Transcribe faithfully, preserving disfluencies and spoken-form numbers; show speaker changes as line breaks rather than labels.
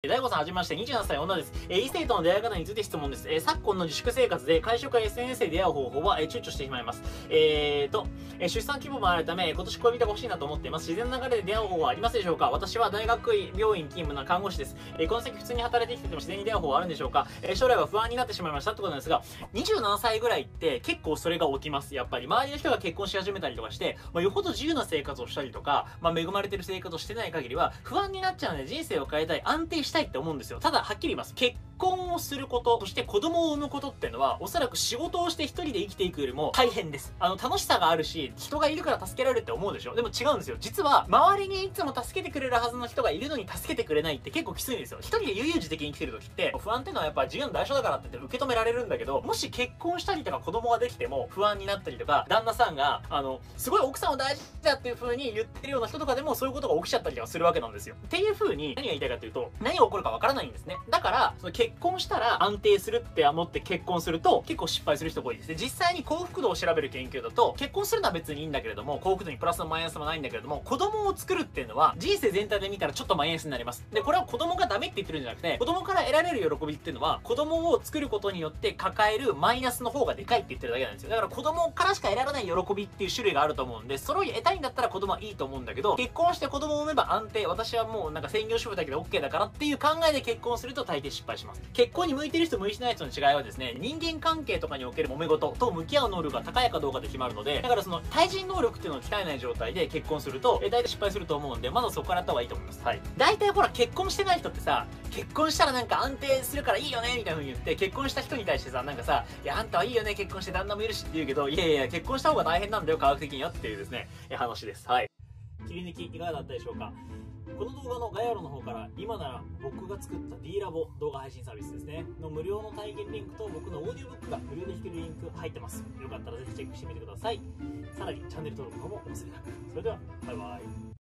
大悟さんはじめまして、にじゅうななさい女です。えー、異性との出会い方について質問です。えー、昨今の自粛生活で会食や エスエヌエス で出会う方法は、えー、躊躇してしまいます。えーと、えー、出産規模もあるため、今年恋人が欲しいなと思っています。自然な流れで出会う方法はありますでしょうか？私は大学病院勤務の看護師です。えー、この先普通に働いてきてても自然に出会う方法はあるんでしょうか？えー、将来は不安になってしまいましたってことなんですが、にじゅうななさいぐらいって結構それが起きます。やっぱり周りの人が結婚し始めたりとかして、まあ、よほど自由な生活をしたりとか、まあ、恵まれてる生活をしてない限りは不安になっちゃうので、人生を変えたい、安定したいって思うんですよ。ただはっきり言います。結婚をすること、そして子供を産むことっていうのは、おそらく仕事をして一人で生きていくよりも大変です。あの、楽しさがあるし、人がいるから助けられるって思うでしょ？でも違うんですよ。実は、周りにいつも助けてくれるはずの人がいるのに助けてくれないって結構きついんですよ。一人で悠々自適に生きてる時って、不安っていうのはやっぱ自由の代償だからって言って受け止められるんだけど、もし結婚したりとか子供ができても不安になったりとか、旦那さんが、あの、すごい奥さんを大事だっていう風に言ってるような人とかでもそういうことが起きちゃったりとかするわけなんですよ。っていう風に、何が言いたいかというと、何が起こるかわからないんですね。だから、その結婚したら安定するって思って結婚すると結構失敗する人が多いですね。実際に幸福度を調べる研究だと、結婚するのは別にいいんだけれども、幸福度にプラスもマイナスもないんだけれども、子供を作るっていうのは人生全体で見たらちょっとマイナスになります。で、これは子供がダメって言ってるんじゃなくて、子供から得られる喜びっていうのは、子供を作ることによって抱えるマイナスの方がでかいって言ってるだけなんですよ。だから子供からしか得られない喜びっていう種類があると思うんで、それを得たいんだったら子供はいいと思うんだけど、結婚して子供を産めば安定、私はもうなんか専業主婦だけで OK だからっていう考えで結婚すると大抵失敗します。結婚に向いてる人向いてない人の違いはですね、人間関係とかにおける揉め事と向き合う能力が高いかどうかで決まるので、だからその対人能力っていうのを鍛えない状態で結婚すると、え大体失敗すると思うんで、まずそこからやった方がいいと思います。はい。大体ほら結婚してない人ってさ、結婚したらなんか安定するからいいよねみたいな風に言って、結婚した人に対してさ、なんかさ、いやあんたはいいよね、結婚して旦那もいるしって言うけど、いやいや結婚した方が大変なんだよ、科学的にはっていうですね、話です。はい。切り抜きいかがだったでしょうか？この動画の概要欄の方から今なら僕が作った D ラボ動画配信サービスですねの無料の体験リンクと僕のオーディオブックが無料で弾けるリンク入ってます。よかったらぜひチェックしてみてください。さらにチャンネル登録の方もお忘れなく。それではバイバイ。